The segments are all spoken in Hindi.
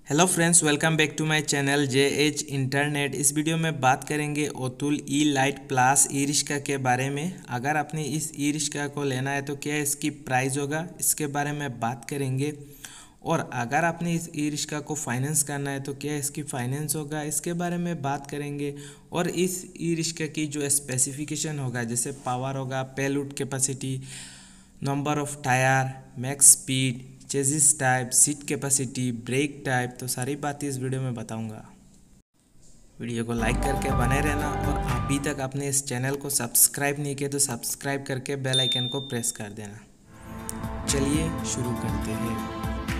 Hello friends, welcome back to my channel JH internet. इस वीडियो में बात करेंगे Atul e light plus e rickshaw के बारे में। अगर आपने इस ई रिक्शा को लेना है तो क्या इसकी प्राइस होगा, इसके बारे में बात करेंगे। और अगर आपने इस ई रिक्शा को फाइनेंस करना है तो क्या इसकी फाइनेंस होगा, इसके बारे में बात करेंगे। और इस ई रिक्शा की जो स्पेसिफिकेशन होगा, जैसे पावर होगा, payload capacity, number of tyre, max speed, chassis type, seat capacity, brake type, तो सारी बातें इस वीडियो में बताऊंगा। वीडियो को लाइक करके बने रहना। और अभी तक आपने इस चैनल को सब्सक्राइब नहीं किया तो सब्सक्राइब करके बेल आइकन को प्रेस कर देना। चलिए शुरू करते हैं।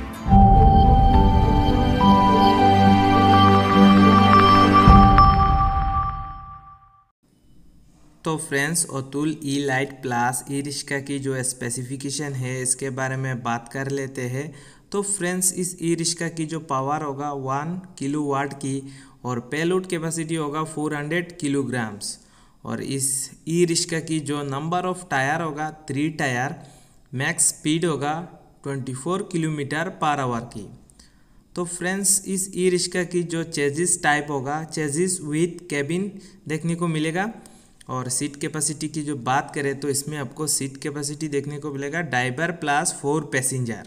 तो friends, Atul e light plus e rickshaw की जो स्पेसिफिकेशन है इसके बारे में बात कर लेते हैं। तो फ्रेंड्स, इस ई रिक्शा की जो पावर होगा 1 किलोवाट की और पेलोड कैपेसिटी होगा 400 किलोग्राम्स। और इस ई रिक्शा की जो नंबर ऑफ टायर होगा 3 टायर, मैक्स स्पीड होगा 24 किलोमीटर पर आवर की। तो फ्रेंड्स, इस ई रिक्शा की जो चेजिस टाइप होगा, चेजिस विथ कैबिन देखने को मिलेगा। और सीट कैपेसिटी की जो बात करें तो इसमें आपको सीट कैपेसिटी देखने को मिलेगा ड्राइवर प्लस 4 पैसेंजर।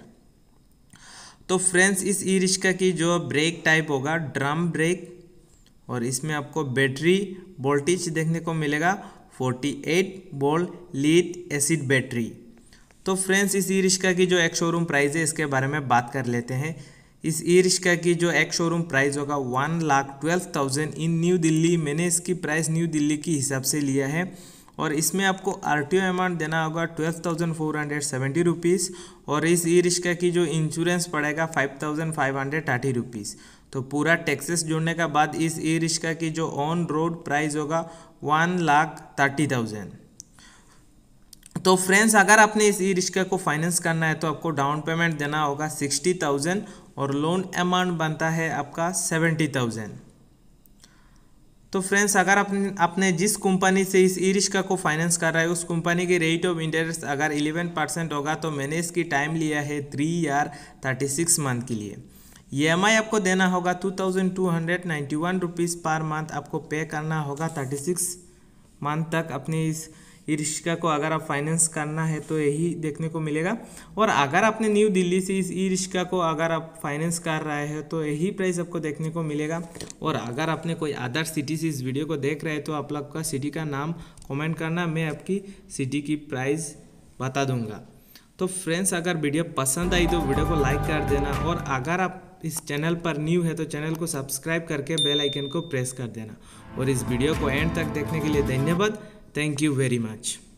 तो फ्रेंड्स, इस ई रिक्शा की जो ब्रेक टाइप होगा ड्रम ब्रेक। और इसमें आपको बैटरी वोल्टेज देखने को मिलेगा 48 वोल्ट लिड एसिड बैटरी। तो फ्रेंड्स, इस ई रिक्शा की जो एक शोरूम प्राइस है इसके बारे में बात कर लेते हैं। इस ई रिक्शा की जो एक शोरूम प्राइस होगा 1,12,000 इन न्यू दिल्ली। मैंने इसकी प्राइस न्यू दिल्ली की हिसाब से लिया है। और इसमें आपको RTO अमाउंट देना होगा 12,470 रुपीज़। और इस ई रिक्शा की जो इंश्योरेंस पड़ेगा 5,530 रुपीज़। तो पूरा टैक्सेस जोड़ने के बाद इस ई रिक्शा की जो ऑन रोड प्राइस होगा 1,30,000। तो फ्रेंड्स, अगर आपने इस ई रिक्शा को फाइनेंस करना है तो आपको डाउन पेमेंट देना होगा 60,000 और लोन अमाउंट बनता है आपका 70,000। तो फ्रेंड्स, अगर आपने जिस कंपनी से इस ई रिक्शा को फाइनेंस कर रहा है उस कंपनी की रेट ऑफ इंटरेस्ट अगर 11% होगा तो मैंने इसकी टाइम लिया है 3 ईयर 36 मंथ के लिए। EMI आपको देना होगा 2,291 रुपीज़ पर मंथ आपको पे करना होगा 36 मंथ तक। अपने इस ई रिक्शा को अगर आप फाइनेंस करना है तो यही देखने को मिलेगा। और अगर आपने न्यू दिल्ली से इस ई रिक्शा को अगर आप फाइनेंस कर रहे हैं तो यही प्राइस आपको देखने को मिलेगा। और अगर आपने कोई अदर सिटी से इस वीडियो को देख रहे हैं तो आप लोग का सिटी का नाम कमेंट करना, मैं आपकी सिटी की प्राइस बता दूंगा। तो फ्रेंड्स, अगर वीडियो पसंद आई तो वीडियो को लाइक कर देना। और अगर आप इस चैनल पर न्यू है तो चैनल को सब्सक्राइब करके बेल आइकन को प्रेस कर देना। और इस वीडियो को एंड तक देखने के लिए धन्यवाद। Thank you very much.